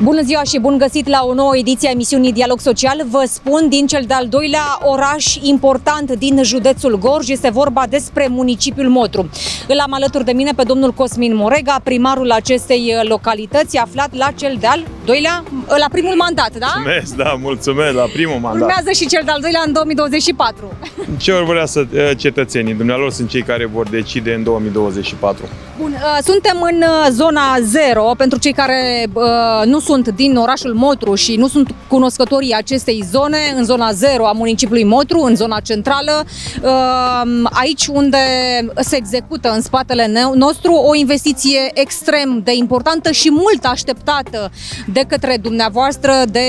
Bună ziua și bun găsit la o nouă ediție a emisiunii Dialog Social. Vă spun din cel de-al doilea oraș important din județul Gorj. Este vorba despre municipiul Motru. Îl am alături de mine pe domnul Cosmin Morega, primarul acestei localități, aflat la cel de-al doilea, la primul mandat, da? Mulțumesc, da, mulțumesc, la primul mandat. Urmează și cel de-al doilea în 2024. Ce vor vrea cetățenii? Dumnealor sunt cei care vor decide în 2024. Bun, suntem în zona 0, pentru cei care nu sunt din orașul Motru și nu sunt cunoscătorii acestei zone, în zona 0 a municipiului Motru, în zona centrală, aici unde se execută în spatele nostru o investiție extrem de importantă și mult așteptată de către dumneavoastră de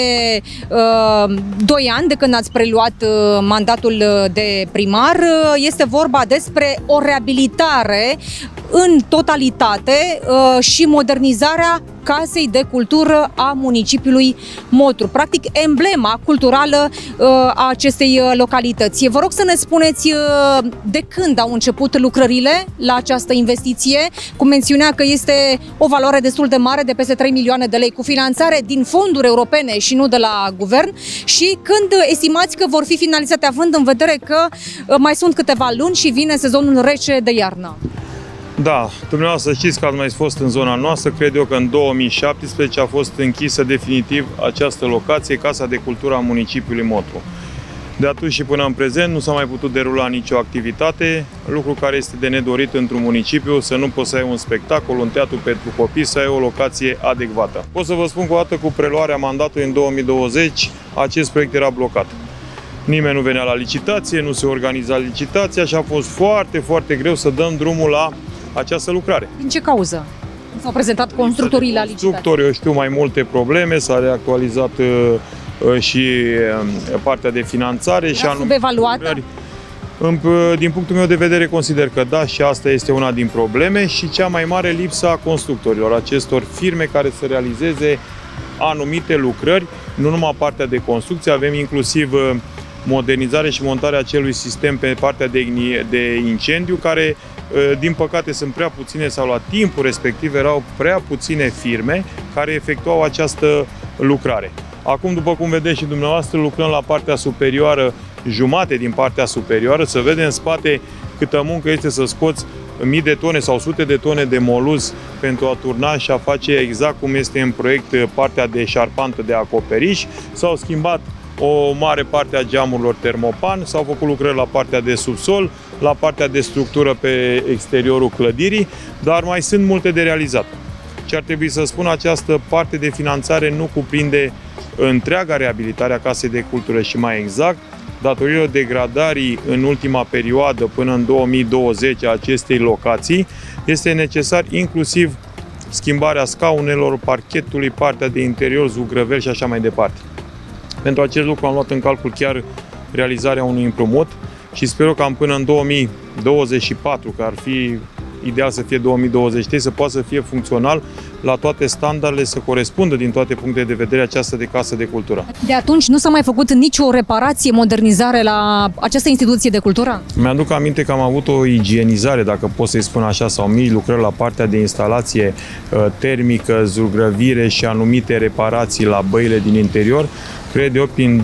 2 ani, de când ați preluat mandatul de primar. Este vorba despre o reabilitare în totalitate și modernizarea Casei de Cultură a municipiului Motru, practic emblema culturală a acestei localități. Vă rog să ne spuneți de când au început lucrările la această investiție, cu mențiunea că este o valoare destul de mare, de peste 3 milioane de lei, cu finanțare din fonduri europene și nu de la guvern, și când estimați că vor fi finalizate, având în vedere că mai sunt câteva luni și vine sezonul rece de iarnă? Da, dumneavoastră știți că ați mai fost în zona noastră, cred eu că în 2017 a fost închisă definitiv această locație, Casa de Cultură a municipiului Motru. De atunci și până în prezent nu s-a mai putut derula nicio activitate, lucru care este de nedorit într-un municipiu, să nu poți să ai un spectacol, un teatru pentru copii, să ai o locație adecvată. Pot să vă spun că odată cu preluarea mandatului în 2020, acest proiect era blocat. Nimeni nu venea la licitație, nu se organiza licitația și a fost foarte, foarte greu să dăm drumul la această lucrare. Din ce cauză? S-au prezentat constructorii la licitație? Constructorii, eu știu, mai multe probleme, s-a reactualizat și partea de finanțare. Era subevaluată? Din punctul meu de vedere, consider că da, și asta este una din probleme, și cea mai mare lipsa constructorilor, acestor firme care să realizeze anumite lucrări, nu numai partea de construcție, avem inclusiv modernizare și montarea acelui sistem pe partea de incendiu, care din păcate sunt prea puține, sau la timpul respectiv erau prea puține firme care efectuau această lucrare. Acum, după cum vedeți și dumneavoastră, lucrăm la partea superioară, jumate din partea superioară, să vedem în spate câtă muncă este să scoți mii de tone sau sute de tone de moluz pentru a turna și a face exact cum este în proiect partea de șarpantă de acoperiș. S-au schimbat o mare parte a geamurilor termopan, s-au făcut lucrări la partea de subsol, la partea de structură pe exteriorul clădirii, dar mai sunt multe de realizat. Ce ar trebui să spun, această parte de finanțare nu cuprinde întreaga reabilitare a Casei de Cultură și, mai exact, datorită degradării în ultima perioadă până în 2020 a acestei locații, este necesar inclusiv schimbarea scaunelor, parchetului, partea de interior, zugrăveli și așa mai departe. Pentru acest lucru am luat în calcul chiar realizarea unui împrumut și sper că până în 2024, că ar fi ideal să fie 2023, să poată să fie funcțional la toate standardele, să corespundă din toate punctele de vedere această de Casă de Cultură. De atunci nu s-a mai făcut nicio reparație, modernizare la această instituție de cultură? Mi-aduc aminte că am avut o igienizare, dacă pot să-i spun așa, sau mici lucrări la partea de instalație termică, zugrăvire și anumite reparații la băile din interior, cred eu, prin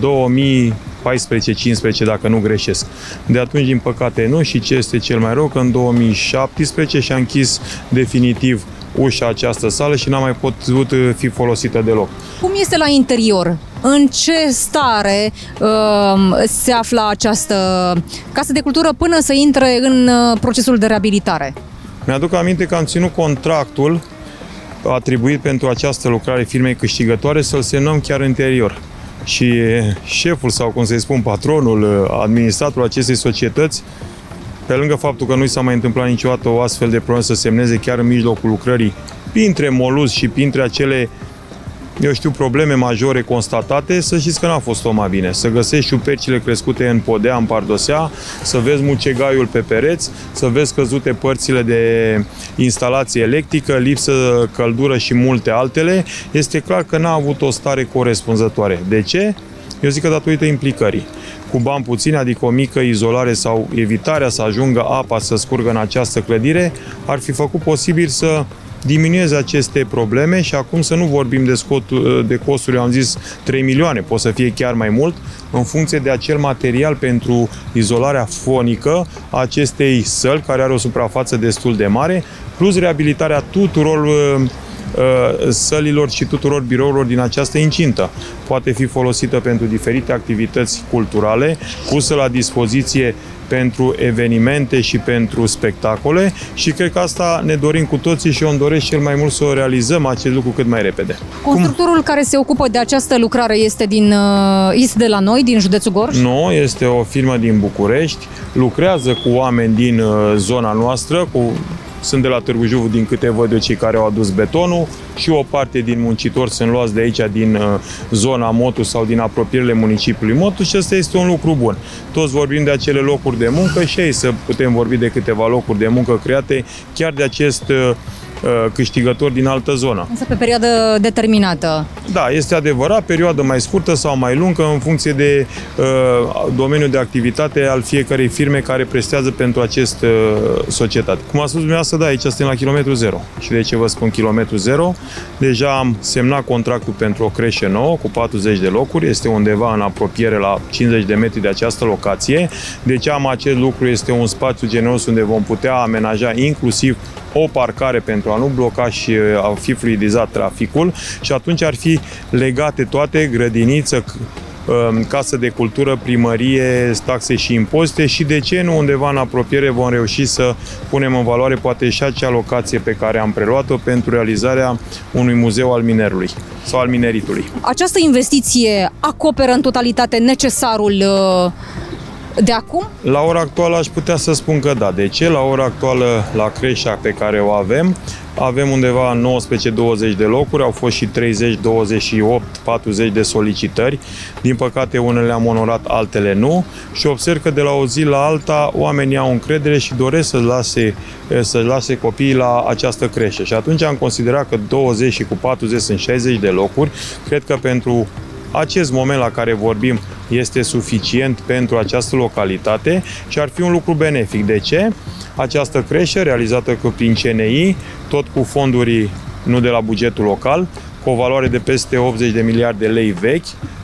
2014-15, dacă nu greșesc. De atunci, din păcate, nu, și ce este cel mai rău, că în 2017 și-a închis definitiv ușa această sală și n-a mai putut fi folosită deloc. Cum este la interior? În ce stare se află această Casă de Cultură până să intre în procesul de reabilitare? Mi-aduc aminte că am ținut contractul atribuit pentru această lucrare firmei câștigătoare să-l semnăm chiar în interior. Și șeful, sau cum să-i spun, patronul, administratorul acestei societăți, pe lângă faptul că nu i s-a mai întâmplat niciodată o astfel de problemă să semneze chiar în mijlocul lucrării, printre moluz și printre acele, eu știu, probleme majore constatate, să știți că n-a fost o mai bine. Să găsești șupercile crescute în podea, în pardosea, să vezi mucegaiul pe pereți, să vezi căzute părțile de instalație electrică, lipsă căldură și multe altele. Este clar că n-a avut o stare corespunzătoare. De ce? Eu zic că datorită implicării. Cu bani puțini, adică o mică izolare sau evitarea să ajungă apa să scurgă în această clădire, ar fi făcut posibil să diminueze aceste probleme și acum să nu vorbim de costuri, am zis 3 milioane, pot să fie chiar mai mult, în funcție de acel material pentru izolarea fonică a acestei săli, care are o suprafață destul de mare, plus reabilitarea tuturor sălilor și tuturor birourilor din această incintă. Poate fi folosită pentru diferite activități culturale, pusă la dispoziție pentru evenimente și pentru spectacole și cred că asta ne dorim cu toții și eu îmi doresc cel mai mult să o realizăm acest lucru cât mai repede. Constructorul care se ocupă de această lucrare este de la noi, din județul Gorj? Nu, este o firmă din București, lucrează cu oameni din zona noastră, sunt de la Târgu Jiu, din câte văd eu, cei care au adus betonul și o parte din muncitori sunt luați de aici, din zona Motu sau din apropierile municipiului Motu și ăsta este un lucru bun. Toți vorbim de acele locuri de muncă și aici să putem vorbi de câteva locuri de muncă create chiar de acest câștigător din altă zonă. Însă pe perioadă determinată. Da, este adevărat, perioadă mai scurtă sau mai lungă în funcție de domeniul de activitate al fiecărei firme care prestează pentru acest societate. Cum a spus dumneavoastră, da, aici suntem la kilometru zero. Și de ce vă spun kilometru zero? Deja am semnat contractul pentru o creșă nouă cu 40 de locuri, este undeva în apropiere la 50 de metri de această locație. Deci acest lucru este un spațiu generos unde vom putea amenaja inclusiv o parcare pentru a nu bloca și a fi fluidizat traficul și atunci ar fi legate toate, grădiniță, casă de cultură, primărie, taxe și impozite și de ce nu undeva în apropiere vom reuși să punem în valoare poate și acea locație pe care am preluat-o pentru realizarea unui muzeu al minerului sau al mineritului. Această investiție acoperă în totalitate necesarul de acum? La ora actuală aș putea să spun că da. De ce? La ora actuală, la creșa pe care o avem undeva 19-20 de locuri, au fost și 30, 28, 40 de solicitări. Din păcate, unele le-am onorat, altele nu. Și observ că de la o zi la alta, oamenii au încredere și doresc să-și lase copiii la această creșă. Și atunci am considerat că 20 și cu 40 sunt 60 de locuri. Cred că pentru acest moment la care vorbim este suficient pentru această localitate și ar fi un lucru benefic. De ce? Această creșă realizată prin CNI, tot cu fonduri nu de la bugetul local, cu o valoare de peste 80 de miliarde de lei vechi,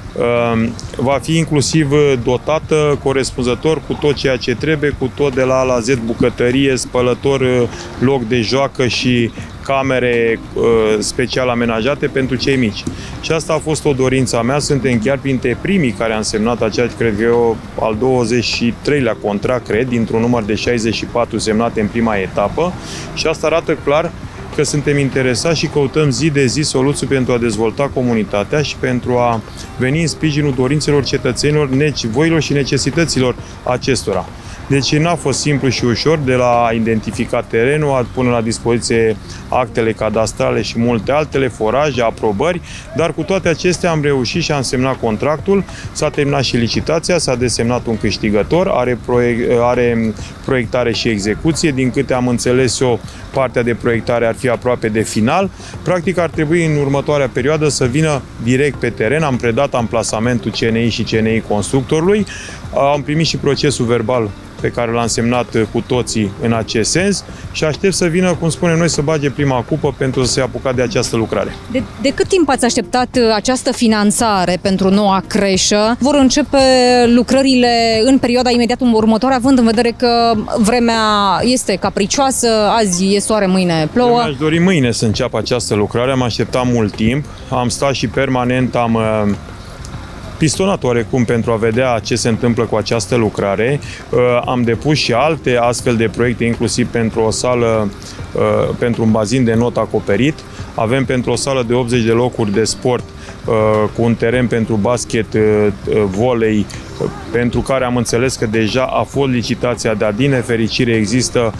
va fi inclusiv dotată corespunzător cu tot ceea ce trebuie, cu tot de la A la Z, bucătărie, spălător, loc de joacă și camere special amenajate pentru cei mici. Și asta a fost o dorință a mea, suntem chiar printre primii care am semnat cred că eu, al 23-lea contract, cred, dintr-un număr de 64 semnate în prima etapă și asta arată clar că suntem interesați și căutăm zi de zi soluții pentru a dezvolta comunitatea și pentru a veni în sprijinul dorințelor cetățenilor, nevoilor și necesităților acestora. Deci n-a fost simplu și ușor de la a identifica terenul, a pune la dispoziție actele cadastrale și multe altele, foraje, aprobări, dar cu toate acestea am reușit și am semnat contractul, s-a terminat și licitația, s-a desemnat un câștigător, are proiectare și execuție, din câte am înțeles eu, partea de proiectare ar fi aproape de final. Practic ar trebui în următoarea perioadă să vină direct pe teren, am predat amplasamentul CNI și CNI constructorului, am primit și procesul verbal pe care l-am semnat cu toții în acest sens și aștept să vină, cum spunem noi, să bage prima cupă pentru să se apuca de această lucrare. De cât timp ați așteptat această finanțare pentru noua creșă? Vor începe lucrările în perioada imediat următoare, având în vedere că vremea este capricioasă, azi e soare, mâine plouă? Eu mi-aș dori mâine să înceapă această lucrare, am așteptat mult timp, am stat și permanent, am pistonat oarecum pentru a vedea ce se întâmplă cu această lucrare. Am depus și alte astfel de proiecte, inclusiv pentru o sală, pentru un bazin de not acoperit. Avem pentru o sală de 80 de locuri de sport cu un teren pentru basket, volei, pentru care am înțeles că deja a fost licitația, dar din nefericire există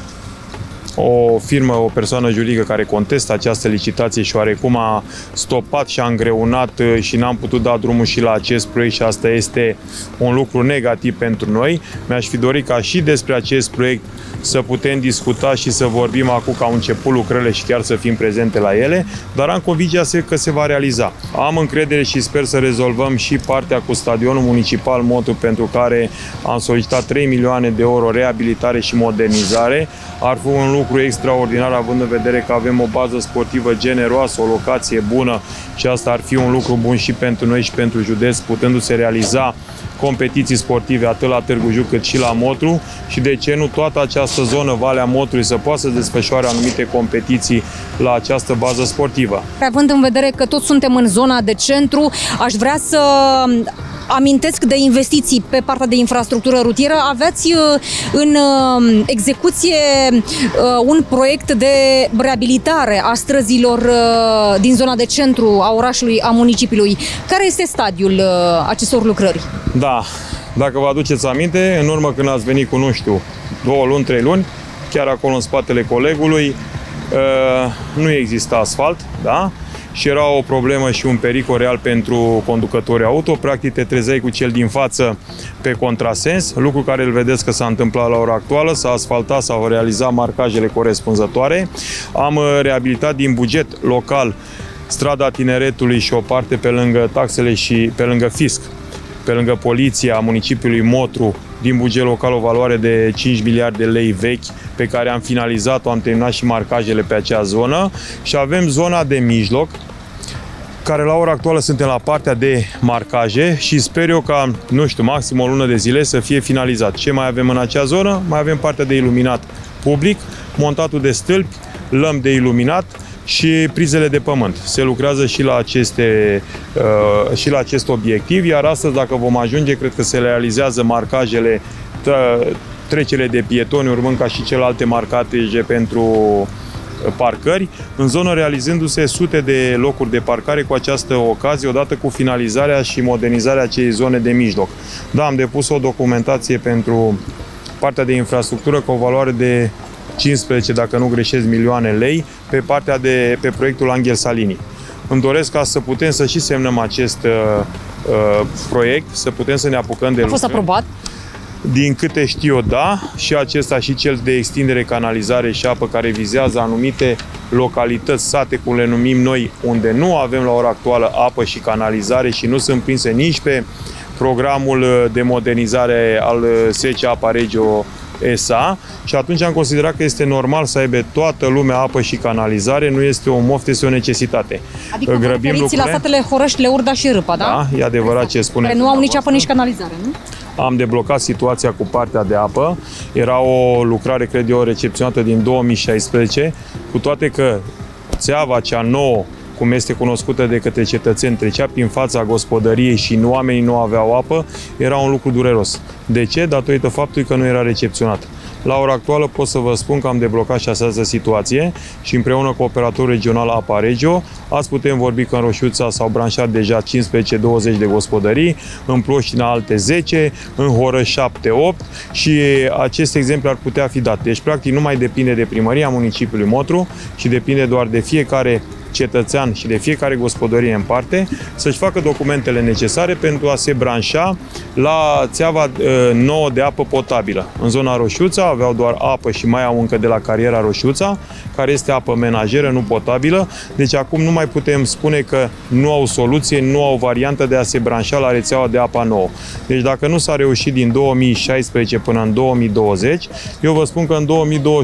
o firmă, o persoană juridică care contestă această licitație și oarecum a stopat și a îngreunat și n-am putut da drumul și la acest proiect și asta este un lucru negativ pentru noi. Mi-aș fi dorit ca și despre acest proiect să putem discuta și să vorbim acum că au început lucrările și chiar să fim prezente la ele, dar am convingerea că se va realiza. Am încredere și sper să rezolvăm și partea cu stadionul municipal Motu, pentru care am solicitat 3 milioane de euro reabilitare și modernizare. Ar fi un lucru lucru extraordinar, având în vedere că avem o bază sportivă generoasă, o locație bună și asta ar fi un lucru bun și pentru noi și pentru județ, putându-se realiza competiții sportive atât la Târgu Jiu cât și la Motru și de ce nu toată această zonă, Valea Motrului, să poată să desfășoare anumite competiții la această bază sportivă. Având în vedere că toți suntem în zona de centru, aș vrea să amintesc de investiții pe partea de infrastructură rutieră. Aveați în execuție un proiect de reabilitare a străzilor din zona de centru a orașului, a municipiului. Care este stadiul acestor lucrări? Da, dacă vă aduceți aminte, în urmă când ați venit cu, nu știu, 2 luni, 3 luni, chiar acolo în spatele colegului, nu exista asfalt, da? Și era o problemă și un pericol real pentru conducătorii auto. Practic te trezeai cu cel din față pe contrasens, lucru care îl vedeți că s-a întâmplat la ora actuală, s-a asfaltat, s-au realizat marcajele corespunzătoare. Am reabilitat din buget local strada Tineretului și o parte pe lângă taxele și pe lângă fisc, pe lângă poliția municipiului Motru, din buget local o valoare de 5 miliarde de lei vechi, pe care am finalizat-o, am terminat și marcajele pe acea zonă și avem zona de mijloc, care la ora actuală suntem la partea de marcaje și sper eu ca, nu știu, maxim o lună de zile să fie finalizat. Ce mai avem în acea zonă? Mai avem partea de iluminat public, montatul de stâlpi, lămpi de iluminat și prizele de pământ. Se lucrează și la acest obiectiv, iar astăzi, dacă vom ajunge, cred că se realizează marcajele, trecele de pietoni, urmând ca și celelalte marcaje pentru parcări, în zonă realizându-se sute de locuri de parcare cu această ocazie, odată cu finalizarea și modernizarea acelei zone de mijloc. Da, am depus o documentație pentru partea de infrastructură cu o valoare de 15, dacă nu greșesc, milioane lei pe proiectul Angel Salini. Îmi doresc ca să putem să și semnăm acest proiect, să putem să ne apucăm de lucruri. A fost aprobat? Din câte știu eu, da, și acesta și cel de extindere, canalizare și apă, care vizează anumite localități, sate, cum le numim noi, unde nu avem la ora actuală apă și canalizare și nu sunt prinse nici pe programul de modernizare al SC Apa Regio SA, și atunci am considerat că este normal să aibă toată lumea apă și canalizare, nu este o moft, este o necesitate. Adică vă referiți la satele Horăști, Leurda și Râpa, da? Da, e adevărat ce spune. Care nu au nici apă, nici canalizare, nu? Am deblocat situația cu partea de apă. Era o lucrare, cred eu, recepționată din 2016, cu toate că țeava cea nouă, cum este cunoscută de către cetățeni, trecea prin fața gospodăriei și oamenii nu aveau apă, era un lucru dureros. De ce? Datorită faptului că nu era recepționat. La ora actuală pot să vă spun că am deblocat și această situație și împreună cu operatorul regional Apa Regio, azi putem vorbi că în Roșiuța s-au branșat deja 15-20 de gospodării, în Ploștina alte 10, în Horăș 7-8 și acest exemplu ar putea fi dat. Deci, practic, nu mai depinde de primăria municipiului Motru, ci depinde doar de fiecare cetățean și de fiecare gospodărie în parte să-și facă documentele necesare pentru a se branșa la țeava nouă de apă potabilă. În zona Roșiuța aveau doar apă și mai au încă de la cariera Roșiuța, care este apă menajeră, nu potabilă. Deci acum nu mai putem spune că nu au soluție, nu au variantă de a se branșa la rețeaua de apă nouă. Deci dacă nu s-a reușit din 2016 până în 2020, eu vă spun că în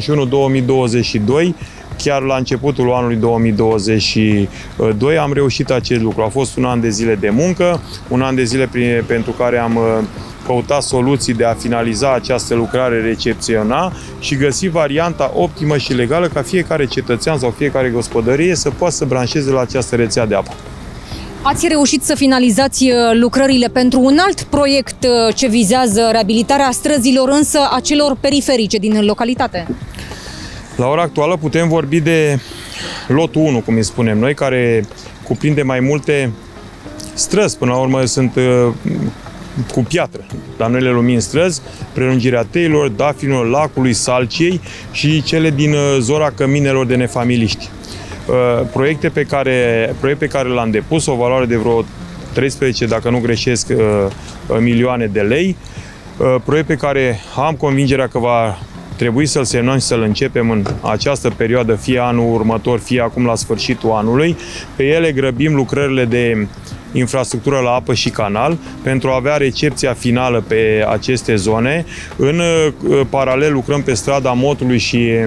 2021-2022, chiar la începutul anului 2022 am reușit acest lucru. A fost un an de zile de muncă, un an de zile pentru care am căutat soluții de a finaliza această lucrare, recepționa și găsi varianta optimă și legală ca fiecare cetățean sau fiecare gospodărie să poată să branșeze la această rețea de apă. Ați reușit să finalizați lucrările pentru un alt proiect ce vizează reabilitarea străzilor, însă a celor periferice din localitate? La ora actuală putem vorbi de lotul 1, cum îi spunem noi, care cuprinde mai multe străzi. Până la urmă sunt cu piatră, dar noi le numim străzi, prelungirea teilor, dafinilor, lacului, Salciei și cele din zona căminelor de nefamiliști. Proiecte pe care le-am depus, o valoare de vreo 13, dacă nu greșesc, milioane de lei. Proiect pe care am convingerea că va trebui să-l semnăm și să-l începem în această perioadă, fie anul următor, fie acum la sfârșitul anului. Pe ele grăbim lucrările de infrastructură la apă și canal pentru a avea recepția finală pe aceste zone. În paralel lucrăm pe strada Motrului și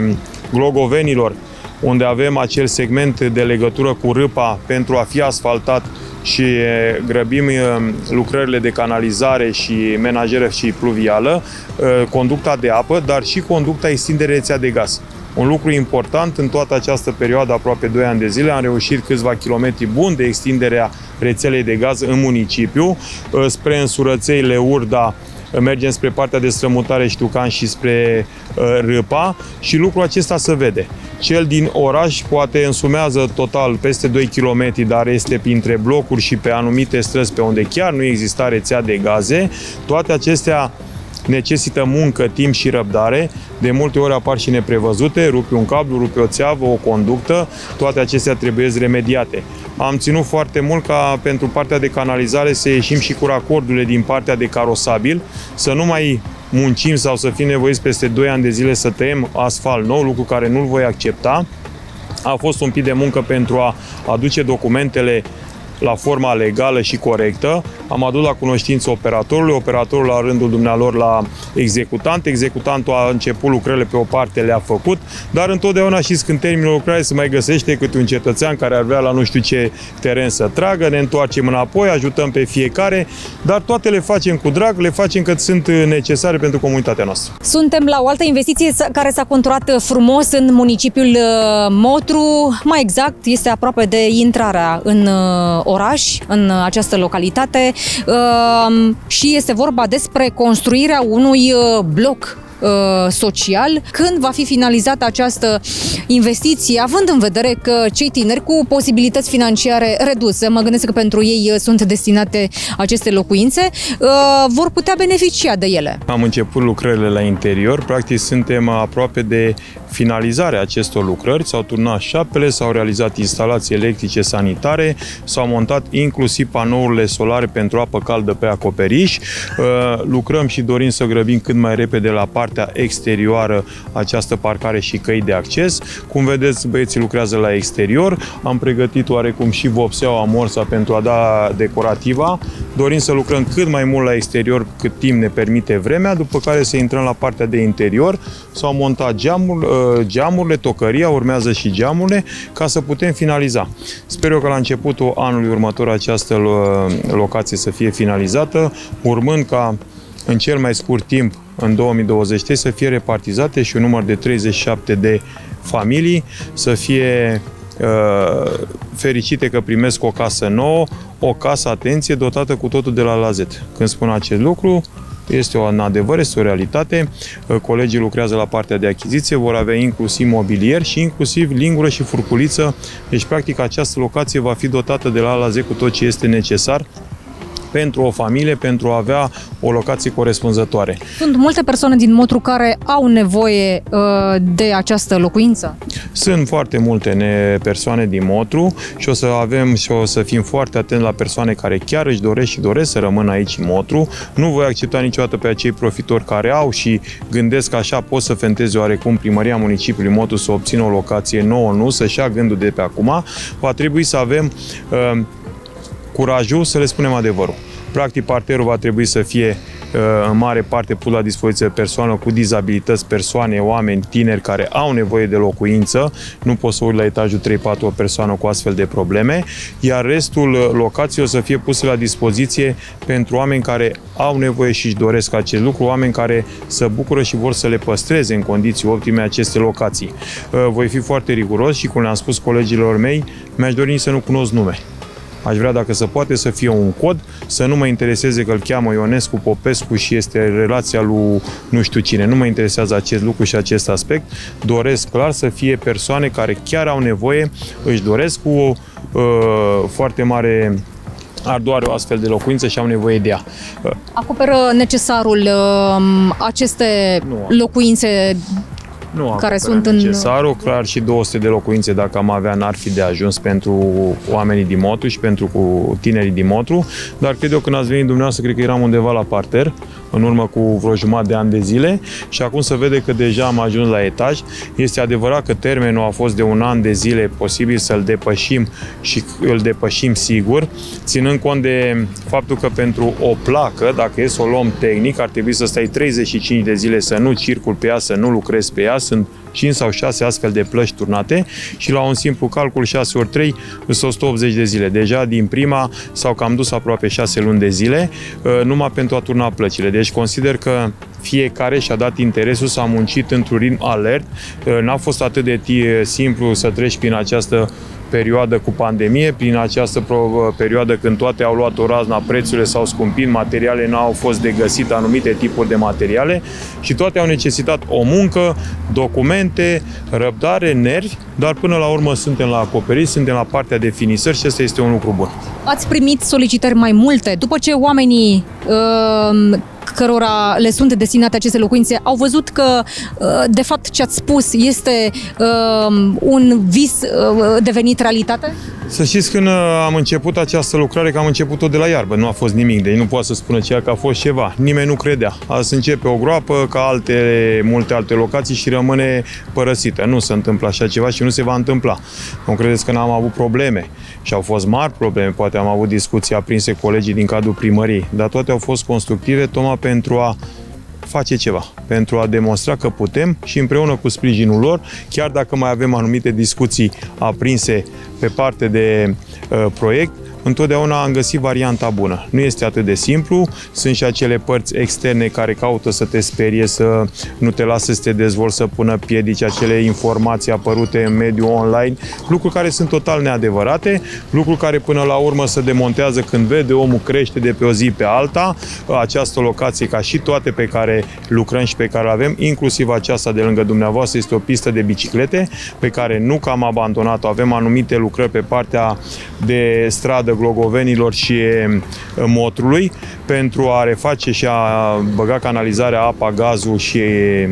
Glogovenilor, unde avem acel segment de legătură cu râpa pentru a fi asfaltat și grăbim lucrările de canalizare și menajeră și pluvială, conducta de apă, dar și conducta extindere rețea de gaz. Un lucru important, în toată această perioadă, aproape 2 ani de zile, am reușit câțiva kilometri buni de extinderea rețelei de gaz în municipiu, spre Însurăței, Urda, mergem spre partea de strămutare Ștucan și spre Râpa și lucrul acesta se vede. Cel din oraș poate însumează total peste 2 km, dar este printre blocuri și pe anumite străzi pe unde chiar nu exista rețea de gaze. Toate acestea necesită muncă, timp și răbdare. De multe ori apar și neprevăzute, rupi un cablu, rupi o țeavă, o conductă, toate acestea trebuie remediate. Am ținut foarte mult ca pentru partea de canalizare să ieșim și cu racordurile din partea de carosabil, să nu mai muncim sau să fim nevoiți peste 2 ani de zile să tăiem asfalt nou, lucru care nu-l voi accepta. A fost un pic de muncă pentru a aduce documentele la forma legală și corectă. Am adus la cunoștință operatorul la rândul dumnealor la executant. Executantul a început lucrările pe o parte, le-a făcut, dar întotdeauna știți când termină lucrarea se mai găsește câte un cetățean care ar vrea la nu știu ce teren să tragă, ne întoarcem înapoi, ajutăm pe fiecare, dar toate le facem cu drag, le facem că sunt necesare pentru comunitatea noastră. Suntem la o altă investiție care s-a conturat frumos în municipiul Motru, mai exact este aproape de intrarea în oraș, în această localitate, și este vorba despre construirea unui bloc social. Când va fi finalizată această investiție, având în vedere că cei tineri cu posibilități financiare reduse, mă gândesc că pentru ei sunt destinate aceste locuințe, vor putea beneficia de ele? Am început lucrările la interior, practic suntem aproape de finalizarea acestor lucrări, s-au turnat șapele, s-au realizat instalații electrice sanitare, s-au montat inclusiv panourile solare pentru apă caldă pe acoperiș. Lucrăm și dorim să grăbim cât mai repede la partea exterioară această parcare și căi de acces. Cum vedeți, băieții lucrează la exterior. Am pregătit oarecum și vopseaua amorsa pentru a da decorativa. Dorim să lucrăm cât mai mult la exterior cât timp ne permite vremea, după care să intrăm la partea de interior. S-au montat geamurile, tocăria, urmează și geamurile, ca să putem finaliza. Sper eu că la începutul anului următor această locație să fie finalizată, urmând ca în cel mai scurt timp, în 2023, să fie repartizate și un număr de 37 de familii, să fie fericite că primesc o casă nouă, o casă, atenție, dotată cu totul de la A la Z. Când spun acest lucru, este un adevăr, este o realitate. Colegii lucrează la partea de achiziție, vor avea inclusiv mobilier și inclusiv lingură și furculiță. Deci, practic, această locație va fi dotată de la A la Z cu tot ce este necesar pentru o familie, pentru a avea o locație corespunzătoare. Sunt multe persoane din Motru care au nevoie de această locuință? Sunt foarte multe persoane din Motru și o să avem și o să fim foarte atenți la persoane care chiar își doresc să rămână aici în Motru. Nu voi accepta niciodată pe acei profitori care au și gândesc că așa pot să fenteze oarecum primăria municipiului Motru să obțină o locație nouă, nu, să-și ia gândul de pe acum. Va trebui să avem curajul să le spunem adevărul. Practic, parterul va trebui să fie în mare parte pus la dispoziție persoane cu dizabilități, persoane, oameni, tineri care au nevoie de locuință. Nu poți să urci la etajul 3-4 o persoană cu astfel de probleme, iar restul locației o să fie puse la dispoziție pentru oameni care au nevoie și își doresc acest lucru, oameni care se bucură și vor să le păstreze în condiții optime aceste locații. Voi fi foarte riguros și, cum le-am spus colegilor mei, mi-aș dori să nu cunosc nume. Aș vrea, dacă se poate, să fie un cod, să nu mă intereseze că îl cheamă Ionescu, Popescu și este relația lui nu știu cine. Nu mă interesează acest lucru și acest aspect. Doresc clar să fie persoane care chiar au nevoie, își doresc cu foarte mare ardoare o astfel de locuință și au nevoie de ea. Acoperă necesarul aceste locuințe care sunt în necesarul, clar și 200 de locuințe dacă am avea n-ar fi de ajuns pentru oamenii din Motru și pentru tinerii din Motru, dar cred eu când ați venit dumneavoastră, cred că eram undeva la parter, în urmă cu vreo jumătate de ani de zile și acum se vede că deja am ajuns la etaj. Este adevărat că termenul a fost de 1 an de zile, posibil să-l depășim și îl depășim sigur, ținând cont de faptul că pentru o placă, dacă e să o luăm tehnic, ar trebui să stai 35 de zile să nu circul pe ea, să nu lucrezi pe ea, sunt 5 sau 6 astfel de plăci turnate și la un simplu calcul 6 ori 3 sunt 180 de zile. Deja din prima s-au cam dus aproape 6 luni de zile numai pentru a turna plăcile. Deci consider că fiecare și-a dat interesul, s-a muncit într-un ritm alert. N-a fost atât de simplu să treci prin această perioadă cu pandemie, prin această perioadă când toate au luat o razna, prețurile s-au scumpit, materiale n-au fost de găsit, anumite tipuri de materiale și toate au necesitat o muncă, documente, răbdare, nervi, dar până la urmă suntem la acoperit, suntem la partea de finisări și asta este un lucru bun. Ați primit solicitări mai multe după ce oamenii cărora le sunt destinate aceste locuințe au văzut că, de fapt, ce ați spus este un vis devenit realitate? Să știți, când am început această lucrare, că am început-o de la iarbă, nu a fost nimic, deci nu poate să spună ceea că a fost ceva. Nimeni nu credea. Azi începe o groapă, ca multe alte locații și rămâne părăsită. Nu se întâmplă așa ceva și nu se va întâmpla. Nu credeți că n-am avut probleme și au fost mari probleme, poate am avut discuții aprinse colegii din cadrul primăriei, dar toate au fost constructive, tocmai pentru a face ceva, pentru a demonstra că putem și împreună cu sprijinul lor, chiar dacă mai avem anumite discuții aprinse pe parte de proiect, întotdeauna am găsit varianta bună. Nu este atât de simplu, sunt și acele părți externe care caută să te sperie, să nu te lasă să te dezvolți, să pună piedici, acele informații apărute în mediul online, lucruri care sunt total neadevărate, lucruri care până la urmă se demontează când vede omul crește de pe o zi pe alta. Această locație, ca și toate pe care lucrăm și pe care le avem, inclusiv aceasta de lângă dumneavoastră, este o pistă de biciclete pe care nu că am abandonat-o, avem anumite lucrări pe partea de stradă Glogovenilor și Motrului pentru a reface și a băga canalizarea, apa, gazul și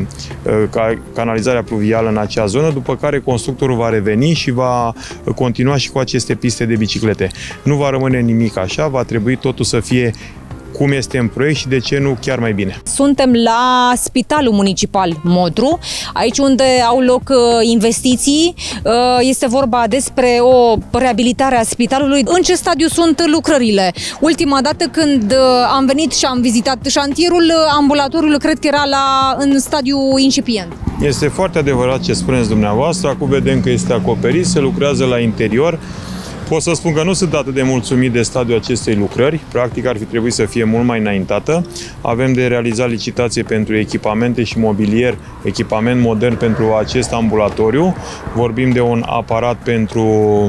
canalizarea pluvială în acea zonă, după care constructorul va reveni și va continua și cu aceste piste de biciclete. Nu va rămâne nimic așa, va trebui totul să fie cum este în proiect și de ce nu chiar mai bine. Suntem la Spitalul Municipal Motru, aici unde au loc investiții. Este vorba despre o reabilitare a spitalului. În ce stadiu sunt lucrările? Ultima dată când am venit și am vizitat șantierul, ambulatoriul cred că era în stadiu incipient. Este foarte adevărat ce spuneți dumneavoastră. Acum vedem că este acoperit, se lucrează la interior. Pot să spun că nu sunt atât de mulțumit de stadiul acestei lucrări. Practic ar fi trebuit să fie mult mai înaintată. Avem de realizat licitație pentru echipamente și mobilier, echipament modern pentru acest ambulatoriu. Vorbim de un aparat pentru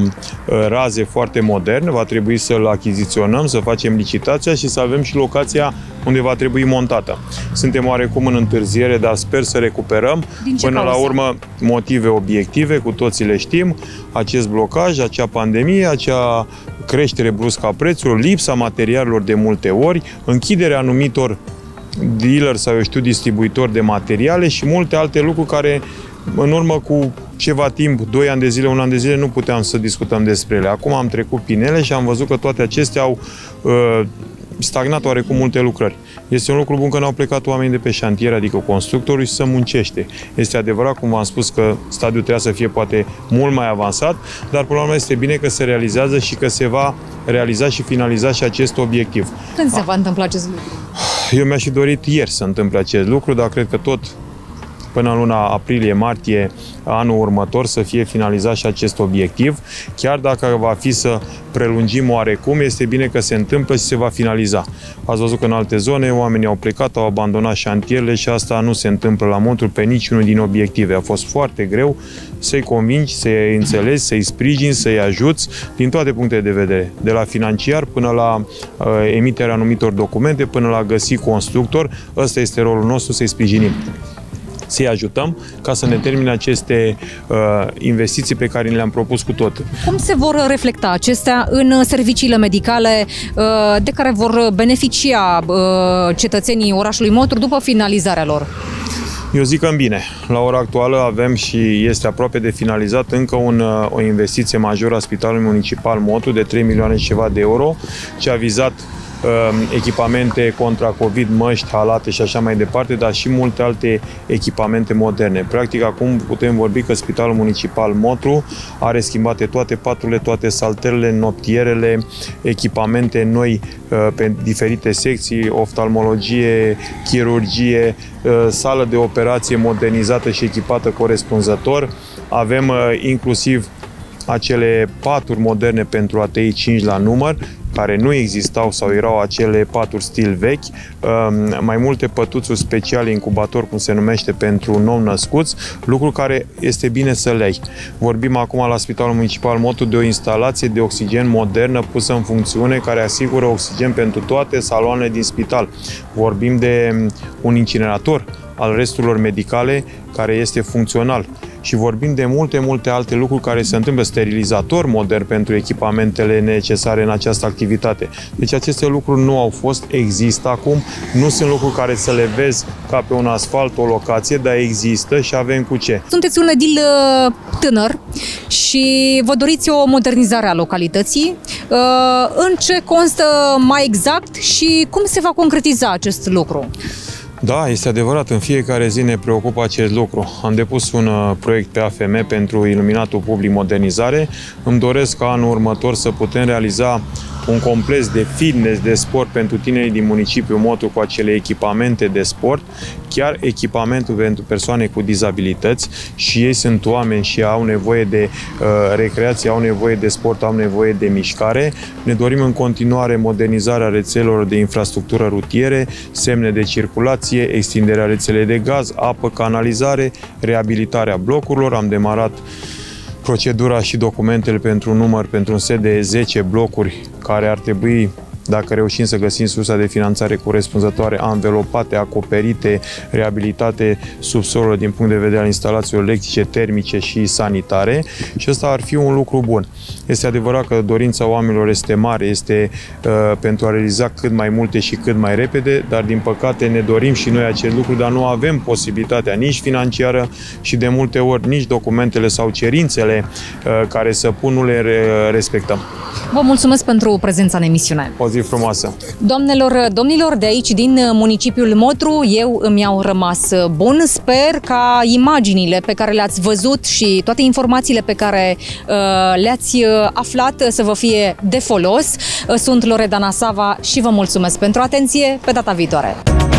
raze foarte modern. Va trebui să-l achiziționăm, să facem licitația și să avem și locația unde va trebui montată. Suntem oarecum în întârziere, dar sper să recuperăm. Până la urmă, motive obiective, cu toții le știm, acest blocaj, acea pandemie, acea creștere bruscă a prețurilor, lipsa materialelor de multe ori, închiderea anumitor dealer sau, eu știu, distribuitori de materiale și multe alte lucruri care, în urmă cu ceva timp, 2 ani de zile, 1 an de zile, nu puteam să discutăm despre ele. Acum am trecut prin ele și am văzut că toate acestea au stagnat oarecum multe lucrări. Este un lucru bun că n-au plecat oamenii de pe șantier, adică constructorul, și să muncește. Este adevărat, cum v-am spus, că stadiul trebuia să fie poate mult mai avansat, dar până la urmă este bine că se realizează și că se va realiza și finaliza și acest obiectiv. Când se va întâmpla acest lucru? Eu mi-aș fi dorit ieri să întâmple acest lucru, dar cred că tot până în luna aprilie-martie anul următor să fie finalizat și acest obiectiv. Chiar dacă va fi să prelungim oarecum, este bine că se întâmplă și se va finaliza. Ați văzut că în alte zone oamenii au plecat, au abandonat șantierele și asta nu se întâmplă la Motru pe niciunul din obiective. A fost foarte greu să-i convingi, să-i înțelegi, să-i sprijini, să-i ajuți din toate punctele de vedere. De la financiar până la emiterea anumitor documente, până la găsi constructor. Ăsta este rolul nostru, să-i sprijinim, să-i ajutăm ca să ne termine aceste investiții pe care le-am propus cu tot. Cum se vor reflecta acestea în serviciile medicale de care vor beneficia cetățenii orașului Motru după finalizarea lor? Eu zic că în bine. La ora actuală avem și este aproape de finalizat încă o investiție majoră a Spitalului Municipal Motru de 3 milioane și ceva de euro, ce a vizat echipamente contra COVID, măști, halate și așa mai departe, dar și multe alte echipamente moderne. Practic, acum putem vorbi că Spitalul Municipal Motru are schimbate toate paturile, toate salterele, noptierele, echipamente noi pe diferite secții, oftalmologie, chirurgie, sală de operație modernizată și echipată corespunzător. Avem inclusiv acele paturi moderne pentru ATI 5 la număr, care nu existau sau erau acele paturi stil vechi, mai multe pătuțuri speciale, incubator, cum se numește, pentru nou-născuți, lucru care este bine să le ai. Vorbim acum la Spitalul Municipal Motru de o instalație de oxigen modernă pusă în funcțiune, care asigură oxigen pentru toate saloanele din spital. Vorbim de un incinerator al resturilor medicale care este funcțional. Și vorbim de multe alte lucruri care se întâmplă, sterilizator modern pentru echipamentele necesare în această activitate. Deci aceste lucruri nu au fost, există acum, nu sunt lucruri care să le vezi ca pe un asfalt, o locație, dar există și avem cu ce. Sunteți un edil tânăr și vă doriți o modernizare a localității. În ce constă mai exact și cum se va concretiza acest lucru? Da, este adevărat, în fiecare zi ne preocupă acest lucru. Am depus un proiect pe AFM pentru iluminatul public modernizare. Îmi doresc ca anul următor să putem realiza un complex de fitness, de sport pentru tinerii din municipiul Motru cu acele echipamente de sport, chiar echipamentul pentru persoane cu dizabilități, și ei sunt oameni și au nevoie de recreație, au nevoie de sport, au nevoie de mișcare. Ne dorim în continuare modernizarea rețelelor de infrastructură rutiere, semne de circulație, extinderea rețelei de gaz, apă, canalizare, reabilitarea blocurilor. Am demarat procedura și documentele pentru un set de 10 blocuri care ar trebui, dacă reușim să găsim sursa de finanțare corespunzătoare, anvelopate, acoperite, reabilitate subsolul din punct de vedere al instalațiilor electrice, termice și sanitare, și ăsta ar fi un lucru bun. Este adevărat că dorința oamenilor este mare, este pentru a realiza cât mai multe și cât mai repede, dar din păcate ne dorim și noi acest lucru, dar nu avem posibilitatea nici financiară și de multe ori nici documentele sau cerințele care să pun nu le respectăm. Vă mulțumesc pentru prezența în emisiune. O zi frumoasă! Doamnelor, domnilor, de aici, din municipiul Motru, eu îmi au rămas bun. Sper ca imaginile pe care le-ați văzut și toate informațiile pe care le-ați aflat să vă fie de folos. Sunt Loredana Sava și vă mulțumesc pentru atenție. Pe data viitoare!